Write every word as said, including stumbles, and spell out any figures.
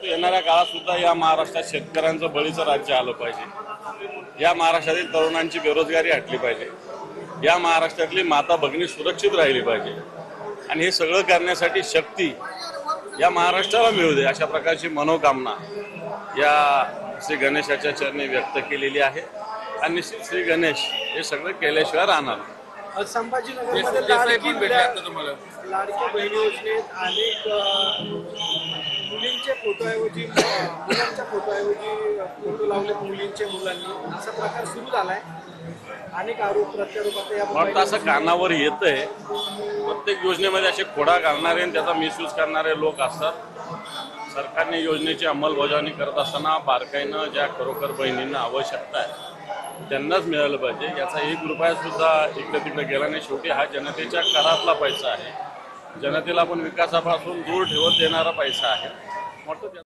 परंतु येणाऱ्या काळात सुद्धा या महाराष्ट्रात शेतकऱ्यांचं बळीचं राज्य आलं पाहिजे। या महाराष्ट्रातील तरुणांची बेरोजगारी हटली पाहिजे। या महाराष्ट्रातली माता भगिनी सुरक्षित राहिली पाहिजे आणि हे सगळं करण्यासाठी शक्ती या महाराष्ट्राला मिळू दे अशा प्रकारची मनोकामना या श्री गणेशाच्या चरणी व्यक्त केलेली आहे आणि श्री गणेश हे सगळं केल्याशिवाय राहणार। संभाजीनगरमध्ये लाडकी लाडक्या बहिणी योजनेत अनेक मुलींचे फोटोऐवजी मुलांच्या फोटोऐवजी फोटो लावले मुलींचे मुलांनी असा प्रकार सुरू झालाय। अनेक आरोप प्रत्यारोप असं कानावर येतंय। प्रत्येक योजनेमध्ये असे खोडा घालणारे आणि त्याचा मिसयूज करणारे लोक असतात। सरकारने योजनेची अंमलबजावणी करत असताना बारकाईनं ज्या खरोखर बहिणींना आवश्यकता आहे त्यांनाच मिळालं पाहिजे। याचा एक रुपया सुद्धा इकडे तिकडे गेला नाही। शेवटी हा जनतेच्या करातला पैसा आहे। जनतेला आपण विकासापासून दूर ठेवत देणारा पैसा आहे।